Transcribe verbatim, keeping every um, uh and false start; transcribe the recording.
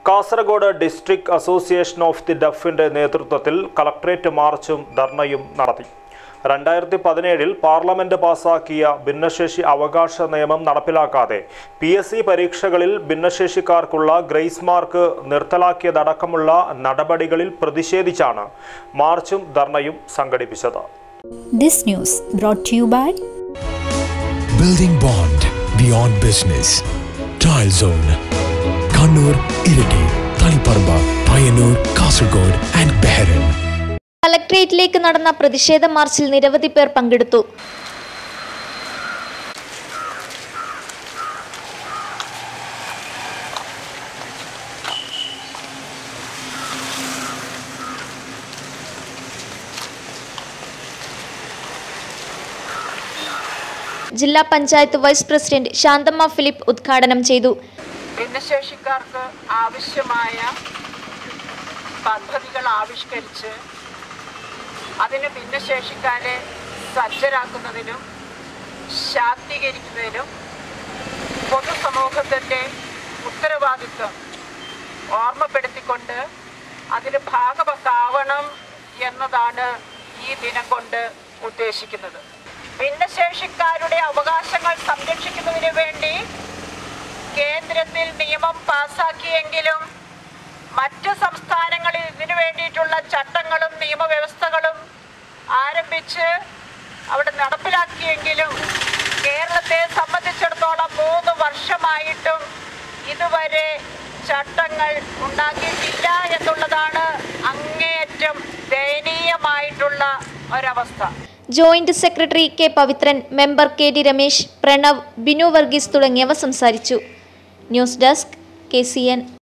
Kasaragod district association of the ഡെഫിന്റെ നേതൃത്വത്തിൽ collectorate മാർച്ചും ധർണയും നടത്തി. രണ്ടായിരത്തി പതിനേഴിൽ പാർലമെന്റ് പാസാക്കിയ ഭിന്നശേഷി അവകാശ നിയമം നടപ്പിലാക്കാതെ പി എസ് സി പരീക്ഷകളിൽ ഭിന്നശേഷിക്കാർക്കുള്ള ഗ്രേസ് മാർക്ക് നിർത്തലാക്കിയതടക്കമുള്ള നടപടികളിൽ പ്രതിഷേധിച്ചാണ് മാർച്ചും ധർണയും സംഘടിപ്പിച്ചത്. This news brought to you by Building Bond Beyond Business, Tile Zone, Kannur, Irati, Taliparba, Payanur, Kasaragod and Behran. കളക്ടറേറ്റിലേക്ക് നടന്ന പ്രതിഷേധ മാർച്ചിൽ നിരവധി പേർ പങ്കെടുത്തു. ജില്ലാ panchayat vice president Shanthamma Philip ഉദ്ഘാടനം ചെയ്തു. ഭിന്നശേഷിക്കാർക്ക് ആവശ്യമായ പദ്ധതികൾ ആവിഷ്കരിച്ച് അതിന് ഭിന്നശേഷിക്കാരെ സജ്ജരാക്കുന്നതിനും ശാക്തീകരിക്കുന്നതിനും പൊതുസമൂഹത്തിൻ്റെ ഉത്തരവാദിത്വം ഓർമ്മപ്പെടുത്തിക്കൊണ്ട് അതിന് ഭാഗവത്താവണം എന്നതാണ് ഈ ദിനം കൊണ്ട് ഉദ്ദേശിക്കുന്നത്. ഭിന്നശേഷിക്കാരുടെ അവകാശങ്ങൾ സംരക്ഷിക്കുന്നതിന് വേണ്ടി കേന്ദ്രത്തിൽ നിയമം പാസാക്കിയെങ്കിലും മറ്റ് സംസ്ഥാനങ്ങളിൽ ഇതിനു വേണ്ടിയിട്ടുള്ള ചട്ടങ്ങളും നിയമവ്യവസ്ഥകളും ആരംഭിച്ച് അവിടെ നടപ്പിലാക്കിയെങ്കിലും കേരളത്തെ സംബന്ധിച്ചിടത്തോളം മൂന്ന് വർഷമായിട്ടും ഇതുവരെ ചട്ടങ്ങൾ ഉണ്ടാക്കിയിട്ടില്ല എന്നുള്ളതാണ് അങ്ങേയറ്റം ദയനീയമായിട്ടുള്ള ഒരവസ്ഥ. Joint secretary K Pavithran, member K D Ramesh, Pranav, Binu Varghese തുടങ്ങിയവർ സംസാരിച്ചു. News desk K C N.